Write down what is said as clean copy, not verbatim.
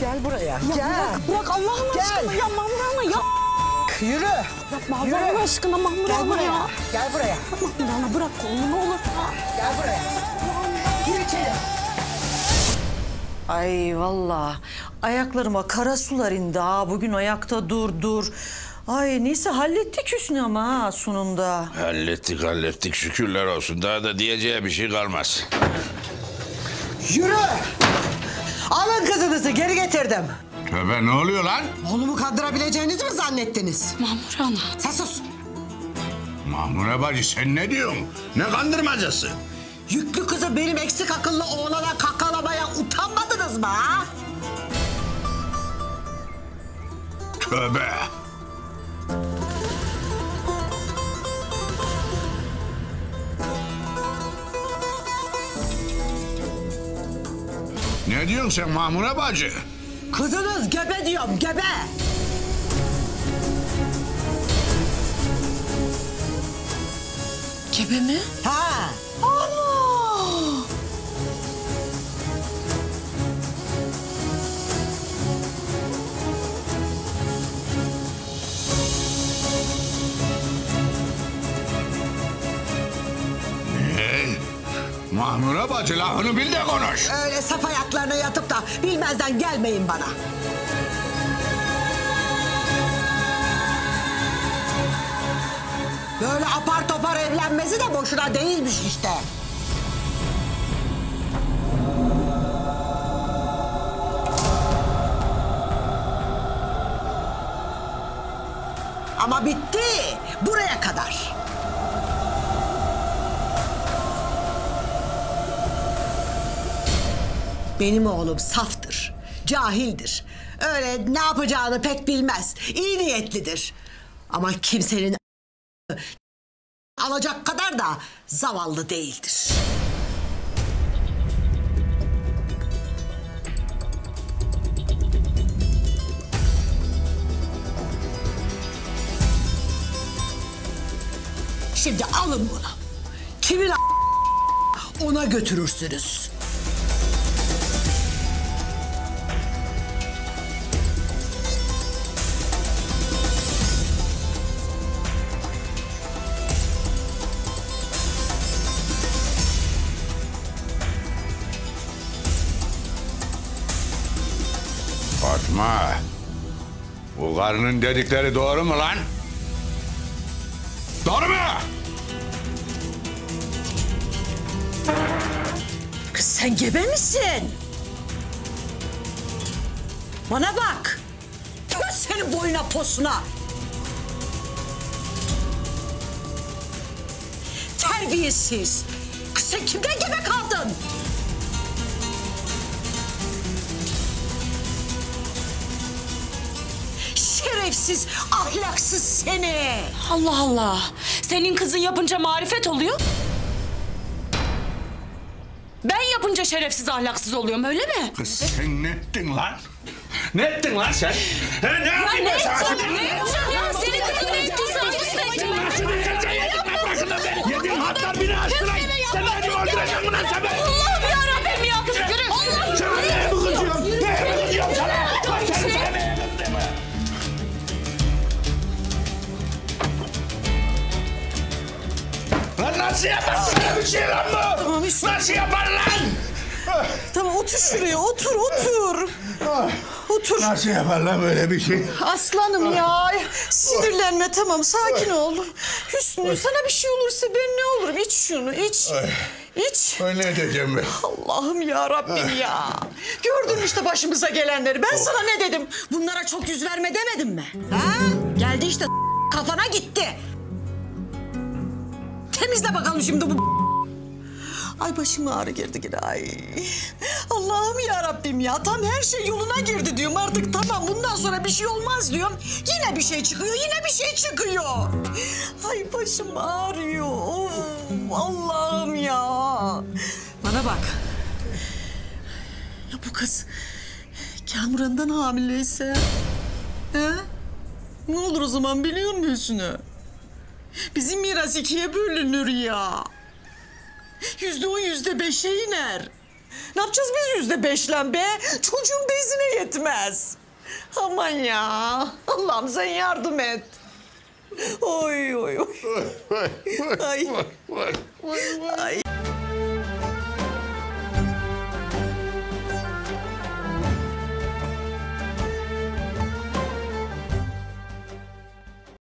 Gel buraya. Ya gel. Bırak Allah'ın aşkına ya Mahmur Ana ya. Yürü. Yapma Allah'ın aşkına Mahmur Ana ya. Gel buraya. Mahmur Ana bırak kolumu ne olur. Gel buraya. Gir içeri. Ay vallahi ayaklarıma kara sular indi ha. Bugün ayakta dur. Ay neyse hallettik Hüsnü ama ha sonunda. Hallettik şükürler olsun. Daha da diyeceği bir şey kalmaz. Yürü. Alın kızınızı geri getirdim. Tövbe ne oluyor lan? Oğlumu kandırabileceğinizi mi zannettiniz? Mahmur Ana. Sen sus. Mahmure bacı sen ne diyorsun? Ne kandırmacası? Yüklü kızı benim eksik akıllı oğlana kakalamaya utanmadınız mı ha? Tövbe. Ne diyorsun sen Mahmure bacı? Kızınız gebe diyorum gebe. Gebe mi? Ha. Allah! Mahmure bacı lafını bil de konuş. Öyle saf ayaklarına yatıp da bilmezden gelmeyin bana. Böyle apar topar evlenmesi de boşuna değilmiş işte. Ama bitti. Buraya kadar. Benim oğlum saftır, cahildir. Öyle ne yapacağını pek bilmez. İyi niyetlidir. Ama kimsenin alacak kadar da zavallı değildir. Şimdi alın bunu. Kimin ona götürürsünüz. Fatma. Bu karının dedikleri doğru mu lan? Doğru mu? Kız sen gebe misin? Bana bak. Tüh senin boyuna posuna. Terbiyesiz. Kız sen kimden gebe kaldın? Şerefsiz, ahlaksız seni. Allah Allah. Senin kızın yapınca marifet oluyor. Ben yapınca şerefsiz ahlaksız oluyorum öyle mi? Kız sen ne ettin lan? Ne ettin lan sen? He, ne Ya yapayım ne ben sana? yapacağım? Ne yapacağım ya? Senin kızın ne ettiyse aynısını ettim. Yedin hatta beni açtıran. Sen beni öldüreceksin ulan sen beni. Allah'ım yarabbim ya. Yürü. Allah'ım. Sana neye mi kızıyorum? Neye mi kızıyorum sana? Lan sen sana neye kızdın? Lan nasıl yaparsın bir şey lan bu? Tamam, Nasıl yapar lan? Tamam otur şuraya, otur. Otur. Nasıl yapar lan böyle bir şey? Aslanım ya. Sinirlenme tamam, sakin ol. Hüsnü sana bir şey olursa ben ne olurum? İç şunu, iç. İç. Ay ne edeceğim ben? Allah'ım ya Rabbim ya. Gördün işte başımıza gelenleri. Ben sana ne dedim? Bunlara çok yüz verme demedim mi? Ha? Geldi işte kafana gitti. Temizle bakalım şimdi bu... Ay başıma ağrı girdi yine ay. Allah'ım ya Rabbim ya. Tam her şey yoluna girdi diyorum artık tamam. Bundan sonra bir şey olmaz diyorum. Yine bir şey çıkıyor, yine bir şey çıkıyor. Ay başım ağrıyor. Of, Allah'ım ya. Bana bak. Ya bu kız Kamuran'dan hamileyse... He? Ne olur o zaman biliyor musun Hüsnü? Bizim miras 2'ye bölünür ya. %10, %5'e iner. Ne yapacağız biz %5'le be? Çocuğun bezine yetmez. Aman ya. Allah'ım sen yardım et. Oy oy oy. Ay. Ay.